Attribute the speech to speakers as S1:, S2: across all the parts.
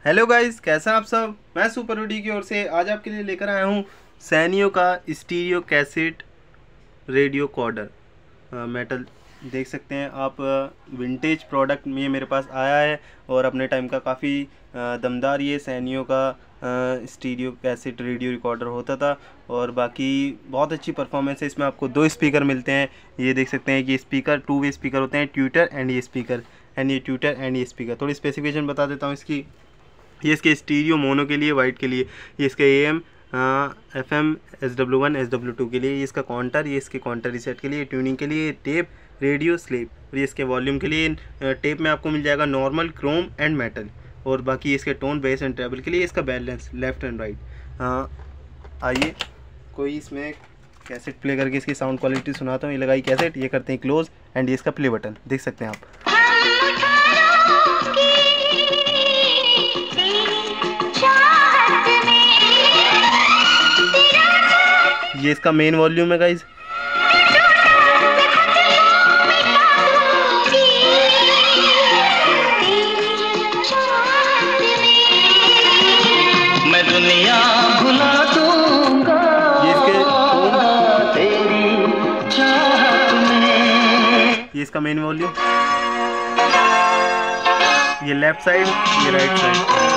S1: Hello guys, कैसे हैं आप सब। मैं सुपर वीडियो की ओर से आज आपके लिए लेकर आया हूँ सैनियो का stereo cassette radio recorder metal. देख सकते हैं आप, विंटेज प्रोडक्ट ये मेरे पास आया है और अपने टाइम का काफ़ी दमदार ये सैनियो का स्टीरियो कैसेट रेडियो रिकॉर्डर होता था और बाकी बहुत अच्छी परफॉर्मेंस है। इसमें आपको दो स्पीकर मिलते हैं। ये देख सकते हैं कि स्पीकर 2 वे स्पीकर होते हैं, ट्यूटर एंड ये स्पीकर एंड ये ट्यूटर एंड ये स्पीकर। थोड़ी स्पेसिफिकेशन बता देता हूँ इसकी। ये इसके स्टीरियो मोनो के लिए, वाइट के लिए, ये इसके AM FM SW1 SW2 के लिए, ये इसका काउंटर, ये इसके काउंटर रीसेट के लिए, ट्यूनिंग के लिए, टेप, रेडियो, स्लीप, और ये इसके वॉल्यूम के लिए। टेप में आपको मिल जाएगा नॉर्मल, क्रोम एंड मेटल, और बाकी इसके टोन, बेस एंड ट्रेबल के लिए इसका बैलेंस लेफ्ट एंड राइट। आइए कोई इसमें कैसेट प्ले करके इसकी साउंड क्वालिटी सुनाता हूँ। ये लगाई कैसेट, ये करते हैं क्लोज एंड ये इसका प्ले बटन देख सकते हैं आप। ये इसका मेन वॉल्यूम है गाइज।
S2: मैं दुनिया भुला दूंगा
S1: ये इसके
S2: तेरी चाहत में।
S1: ये इसका मेन वॉल्यूम, ये लेफ्ट साइड, ये राइट साइड,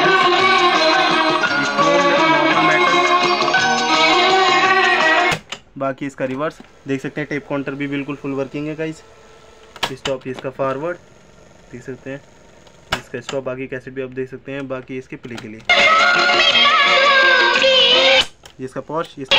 S1: बाकी इसका रिवर्स देख सकते हैं। टेप काउंटर भी बिल्कुल फुल वर्किंग है गाइस। स्टॉप, ये इसका फॉरवर्ड देख सकते हैं, इसका स्टॉप, बाकी कैसेट भी आप देख सकते हैं। बाकी इसके प्ले के लिए ये इसका पॉश, ये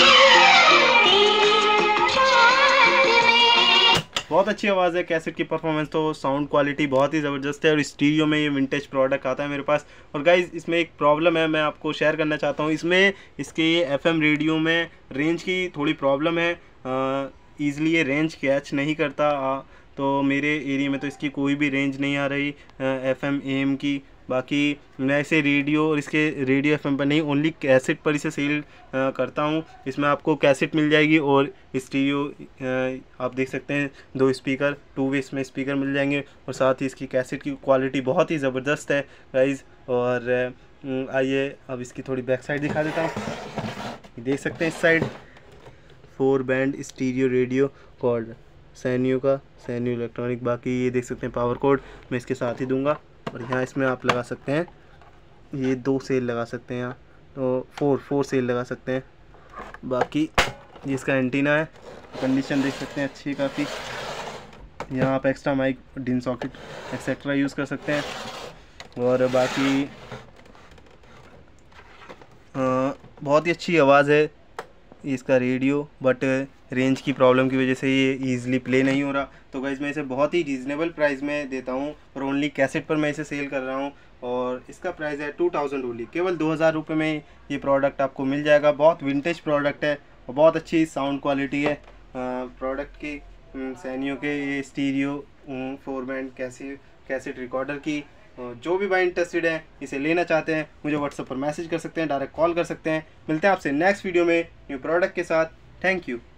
S1: बहुत अच्छी आवाज़ है। कैसेट की परफॉर्मेंस तो साउंड क्वालिटी बहुत ही ज़बरदस्त है और स्टीरियो में ये विंटेज प्रोडक्ट आता है मेरे पास। और गाइज इसमें एक प्रॉब्लम है, मैं आपको शेयर करना चाहता हूँ। इसमें इसके FM रेडियो में रेंज की थोड़ी प्रॉब्लम है, ईज़िली ये रेंज कैच नहीं करता। तो मेरे एरिया में तो इसकी कोई भी रेंज नहीं आ रही FM AM की। बाकी मैं इसे रेडियो और इसके रेडियो FM पर नहीं, ओनली कैसेट पर इसे सेल करता हूँ। इसमें आपको कैसेट मिल जाएगी और स्टीरियो आप देख सकते हैं, 2 स्पीकर 2 वे इसमें स्पीकर मिल जाएंगे और साथ ही इसकी कैसेट की क्वालिटी बहुत ही ज़बरदस्त है गाइज़। और आइए अब इसकी थोड़ी बैक साइड दिखा देता हूँ। देख सकते हैं इस side 4 band stereo radio cord Sanyo का, सैनियो इलेक्ट्रॉनिक। बाकी ये देख सकते हैं पावर कोड मैं इसके साथ ही दूंगा। और यहाँ इसमें आप लगा सकते हैं, ये 2 सेल लगा सकते हैं, यहाँ तो 4 सेल लगा सकते हैं। बाकी ये इसका एंटीना है, कंडीशन देख सकते हैं अच्छी है काफ़ी। यहाँ आप extra mic, DIN socket etcetera use कर सकते हैं। और बाकी बहुत ही अच्छी आवाज़ है इसका रेडियो, बट रेंज की प्रॉब्लम की वजह से ये ईज़िली प्ले नहीं हो रहा। तो गाइज़ मैं इसे बहुत ही रीज़नेबल प्राइस में देता हूँ और ओनली कैसेट पर मैं इसे सेल कर रहा हूँ और इसका प्राइस है 2000 ओनली। केवल 2000 रुपये में ये प्रोडक्ट आपको मिल जाएगा। बहुत विंटेज प्रोडक्ट है और बहुत अच्छी साउंड क्वालिटी है प्रोडक्ट की। सैनियो के ये स्टीरियो 4 बैंड कैसेट रिकॉर्डर की जो भी भाई इंटरेस्टेड है, इसे लेना चाहते हैं, मुझे व्हाट्सएप पर मैसेज कर सकते हैं, डायरेक्ट कॉल कर सकते हैं। मिलते हैं आपसे नेक्स्ट वीडियो में न्यू प्रोडक्ट के साथ। Thank you.